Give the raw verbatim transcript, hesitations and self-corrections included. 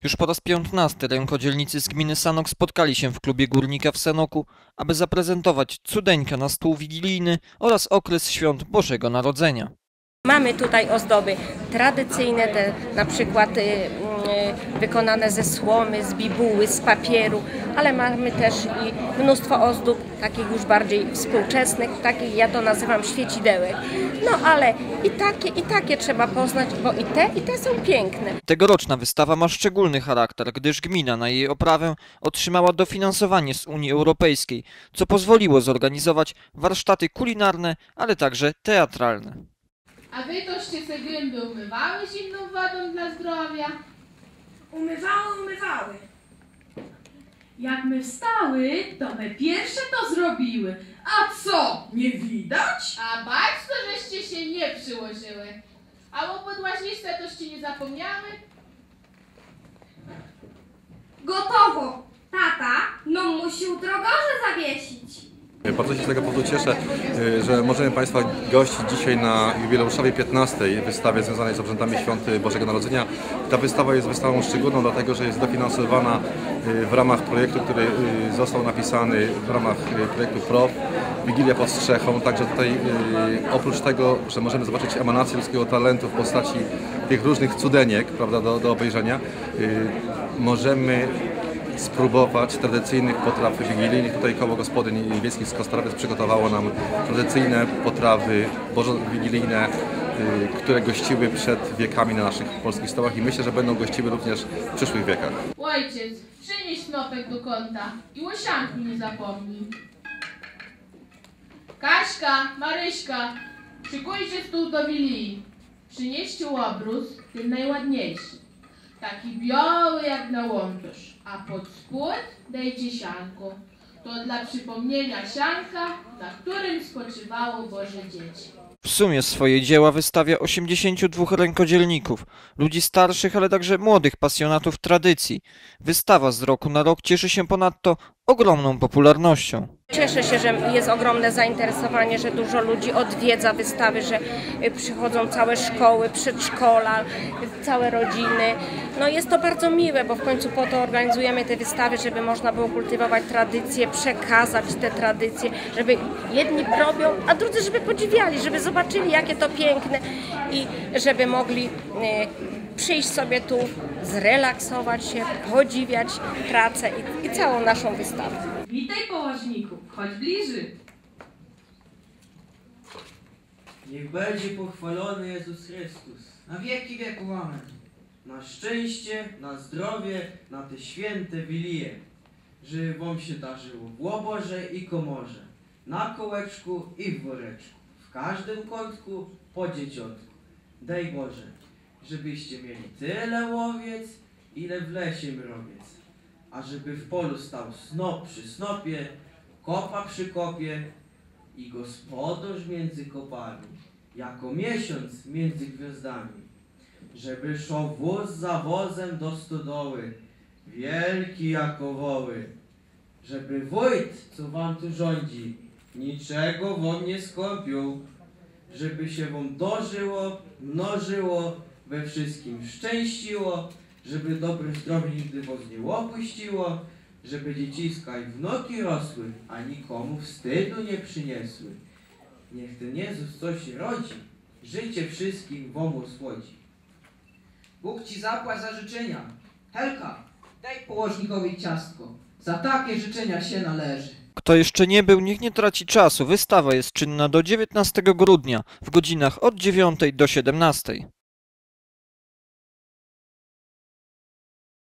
Już po raz piętnasty rękodzielnicy z gminy Sanok spotkali się w klubie Górnika w Sanoku, aby zaprezentować cudeńkę na stół wigilijny oraz okres świąt Bożego Narodzenia. Mamy tutaj ozdoby tradycyjne, te na przykład y, y, wykonane ze słomy, z bibuły, z papieru, ale mamy też i mnóstwo ozdób takich już bardziej współczesnych, takich ja to nazywam świecidełek. No ale i takie, i takie trzeba poznać, bo i te, i te są piękne. Tegoroczna wystawa ma szczególny charakter, gdyż gmina na jej oprawę otrzymała dofinansowanie z Unii Europejskiej, co pozwoliło zorganizować warsztaty kulinarne, ale także teatralne. A wy toście se gęby umywały zimną wodą dla zdrowia? Umywały, umywały. Jak my wstały, to my pierwsze to zrobiły. A co, nie widać? A bać to, żeście się nie przyłożyły. A o podłaziczce toście nie zapomniały? Gotowo. Tata, no musi utrogorze zawiesić. Bardzo się z tego powodu cieszę, że możemy Państwa gościć dzisiaj na jubileuszowej piętnastej wystawie związanej z obrzędami Świąt Bożego Narodzenia. Ta wystawa jest wystawą szczególną, dlatego że jest dofinansowana w ramach projektu, który został napisany w ramach projektu P R O W, Wigilia pod Strzechą. Także tutaj oprócz tego, że możemy zobaczyć emanację ludzkiego talentu w postaci tych różnych cudeniek, prawda, do, do obejrzenia, możemy spróbować tradycyjnych potraw wigilijnych. Tutaj koło gospodyń wiejskich z Kostorowiec przygotowało nam tradycyjne potrawy bożo-wigilijne, które gościły przed wiekami na naszych polskich stołach i myślę, że będą gościły również w przyszłych wiekach. Ojciec, przynieś snopek do kąta i łysianki nie zapomnij. Kaśka, Maryśka, szykujcie stół do wigilii. Przynieście łobrus, ten najładniejszy. Taki biały jak na łątosz, a pod spód dajcie sianko. To dla przypomnienia sianka, na którym spoczywało Boże dzieci. W sumie swoje dzieła wystawia osiemdziesięciu dwóch rękodzielników, ludzi starszych, ale także młodych pasjonatów tradycji. Wystawa z roku na rok cieszy się ponadto ogromną popularnością. Cieszę się, że jest ogromne zainteresowanie, że dużo ludzi odwiedza wystawy, że przychodzą całe szkoły, przedszkola, całe rodziny. No jest to bardzo miłe, bo w końcu po to organizujemy te wystawy, żeby można było kultywować tradycje, przekazać te tradycje, żeby jedni robią, a drudzy żeby podziwiali, żeby zobaczyli, jakie to piękne i żeby mogli przyjść sobie tu, zrelaksować się, podziwiać pracę i, i całą naszą wystawę. Witaj, położniku, chodź bliżej. Niech będzie pochwalony Jezus Chrystus. Na wieki wieków amen. Na szczęście, na zdrowie, na te święte wigilie. Żeby wam się darzyło w łoborze i komorze, na kołeczku i w woreczku, w każdym kątku po dzieciątku. Daj Boże, żebyście mieli tyle łowiec, ile w lesie mrowiec, a żeby w polu stał snop przy snopie, kopa przy kopie i gospodarz między kopami, jako miesiąc między gwiazdami, żeby szło wóz za wozem do stodoły, wielki jako woły, żeby wójt, co wam tu rządzi, niczego wam nie skąpił, żeby się wam dożyło, mnożyło, we wszystkim szczęściło, żeby dobre zdrowie nigdy was nie opuściło, żeby dzieciska i wnuki rosły, a nikomu wstydu nie przyniesły. Niech ten Jezus coś rodzi, życie wszystkim wam słodzi. Bóg ci zapłać za życzenia. Helka, daj położnikowi ciastko. Za takie życzenia się należy. Kto jeszcze nie był, niech nie traci czasu. Wystawa jest czynna do dziewiętnastego grudnia w godzinach od dziewiątej do siedemnastej.